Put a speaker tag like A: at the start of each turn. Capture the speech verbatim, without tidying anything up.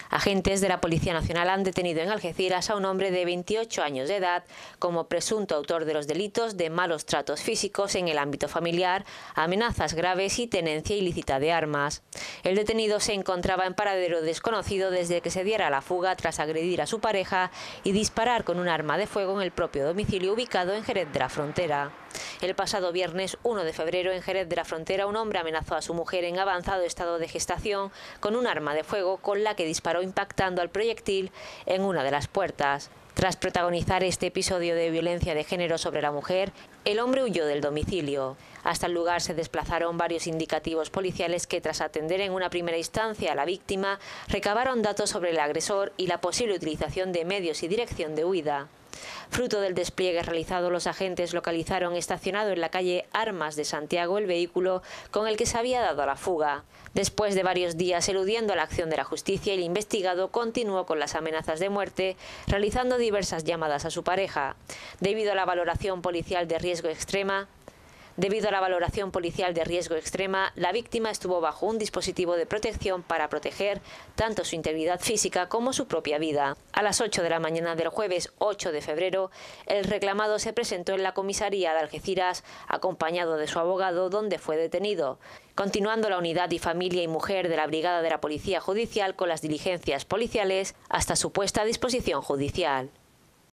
A: Agentes de la Policía Nacional han detenido en Algeciras a un hombre de veintiocho años de edad como presunto autor de los delitos de malos tratos físicos en el ámbito familiar, amenazas graves y tenencia ilícita de armas. El detenido se encontraba en paradero desconocido desde que se diera la fuga tras agredir a su pareja y disparar con un arma de fuego en el propio domicilio ubicado en Jerez de la Frontera. El pasado viernes uno de febrero en Jerez de la Frontera un hombre amenazó a su mujer en avanzado estado de gestación con un arma de fuego con la que disparó impactando al proyectil en una de las puertas. Tras protagonizar este episodio de violencia de género sobre la mujer, el hombre huyó del domicilio. Hasta el lugar se desplazaron varios indicativos policiales que, tras atender en una primera instancia a la víctima, recabaron datos sobre el agresor y la posible utilización de medios y dirección de huida. Fruto del despliegue realizado, los agentes localizaron estacionado en la calle Armas de Santiago el vehículo con el que se había dado a la fuga. Después de varios días eludiendo la acción de la justicia, el investigado continuó con las amenazas de muerte, realizando diversas llamadas a su pareja. Debido a la valoración policial de riesgo extrema, Debido a la valoración policial de riesgo extrema, la víctima estuvo bajo un dispositivo de protección para proteger tanto su integridad física como su propia vida. A las ocho de la mañana del jueves ocho de febrero, el reclamado se presentó en la comisaría de Algeciras acompañado de su abogado, donde fue detenido, continuando la unidad y familia y mujer de la Brigada de la Policía Judicial con las diligencias policiales hasta su puesta a disposición judicial.